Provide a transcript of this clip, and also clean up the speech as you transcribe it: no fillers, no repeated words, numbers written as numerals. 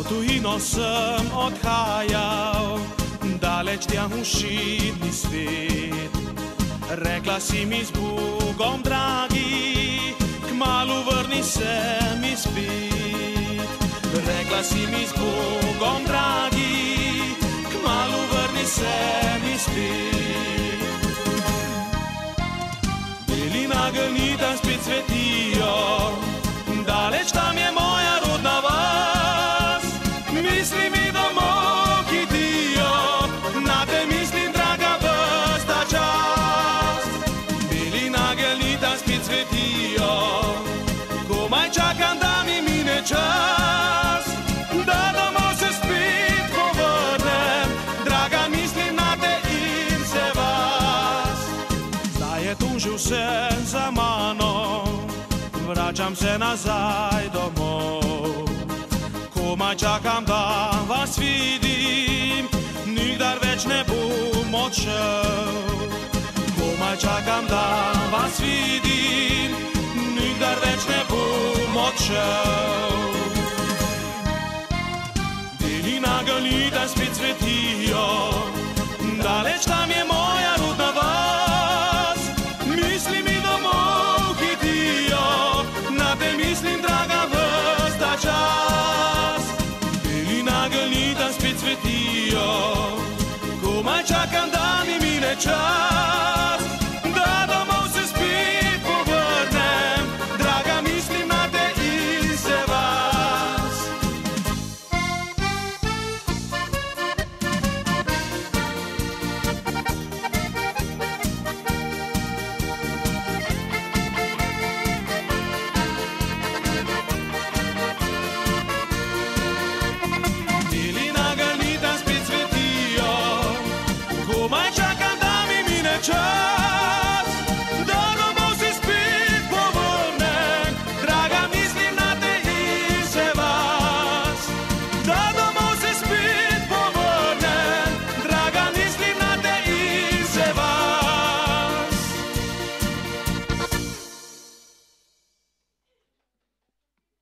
tujino sem odhajal, daleč tja v širni svet. Rekla si mi z Bogom, dragi, kmalu vrni se mi spet. Rekla si mi z Bogom, dragi, kmalu vrni se mi spet. Beli nageljni tam spet cvetijo, daleč tam je moja rodna vas. Misli mi domov hitijo, na te mislim, draga, ves ta čas. Beli nageljni tam spet cvetijo, komaj čakam, da mi mine čas, da domov se spet povrnem, draga, mislim na te in se vas. Zdaj je tu že vse za mano, vračam se nazaj domov. Komaj čakam, da vas vidim, nikdar več ne bom odšel. Komaj čakam, da vas vidim, nikdar več ne bom odšel. Beli nageljni tam spet cvetijo, daleč tam je moja rodna vas. Misli mi domov hitijo, na te mislim, draga, ves ta čas. Beli nageljni tam spet cvetijo, komaj čakam, da mi mine čas, da domov se spet povrnem, draga, mislim na te in se vas. Beli nageljni tam spet cvetijo, komaj čakam, da mi mine čas.